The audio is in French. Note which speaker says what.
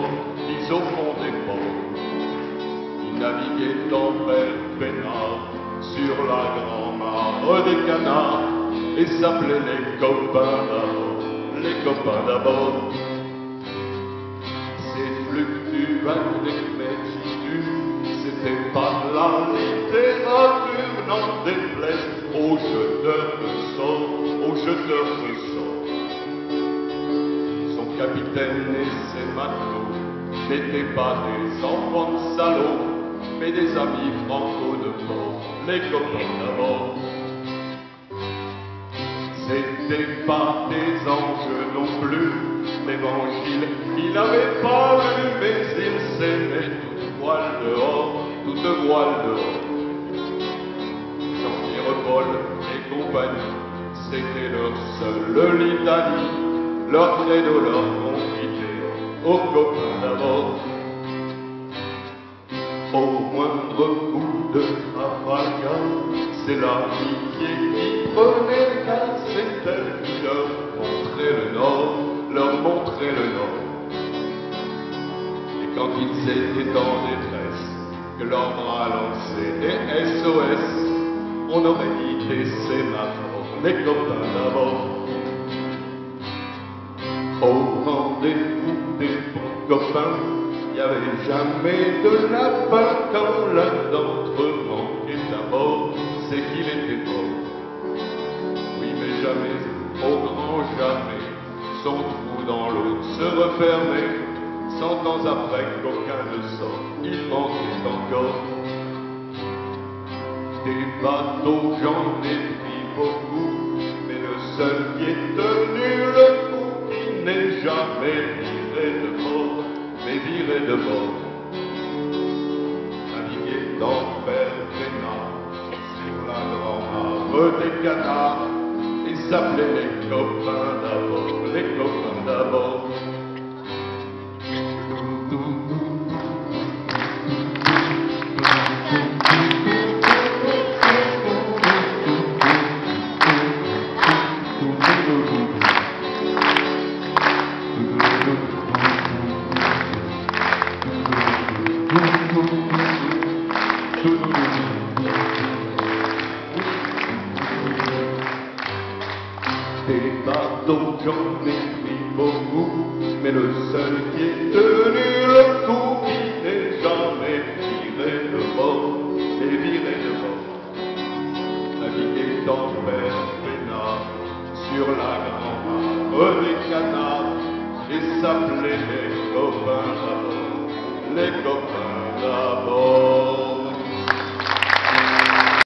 Speaker 1: mis au fond des ports. Ils naviguaient en père peinard sur la grand-mare des canards et s'appelaient les copains d'abord, les copains d'abord. Ces fluctuations d'écriture, c'était pas de la littérature, n'en déplaise aux jeteurs de sorts, aux jeteurs de sorts. Son capitaine et ses matelots n'étaient pas des enfants de salauds, mais des amis franco de bord, les copains d'abord. C'était pas des anges non plus, l'évangile il n'avait pas lu, mais il s'aimait toute voile dehors, toute voile dehors. Jean-Pierre Paul et compagnie, c'était leur seule litanie, leur credo, leur confité, aux copains d'abord. Au moindre coup de Trafalgar, c'est l'amitié qui prenait le cas, c'est elle qui leur montrait le nord, leur montrait le nord. Et quand ils étaient en détresse, que leurs bras lançaient des SOS, on aurait dit des sémaphores, les copains d'abord. Au rendez-vous des bons copains, il n'y avait jamais de lapin quand l'un d'entre eux manquait d'abord, c'est qu'il était mort. Oui, mais jamais, au grand jamais, son trou dans l'eau se refermait. 100 ans après qu'aucun ne sort, il manquait encore. Des bateaux, j'en ai pris beaucoup, mais le seul qui est tenu le coup, qui n'est jamais viré de bord, mais viré de bord. Naviguer dans père peinard sur la grand-mare des canards, et s'appelait les copains d'abord, les copains d'abord. Des bateaux, j'en ai pris beaucoup, mais le seul qui est tenu le coup, qui n'est jamais viré de bord, et viré de bord. Naviguer dans père peinard sur la grand-mare des canards, et s'appelait les copains d'abord, les copains d'abord.